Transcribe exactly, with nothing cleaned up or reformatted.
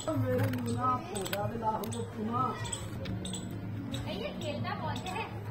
मेरे मुना पूजा दिला हम लोग तुम्हारा ये खेलता बहुत है।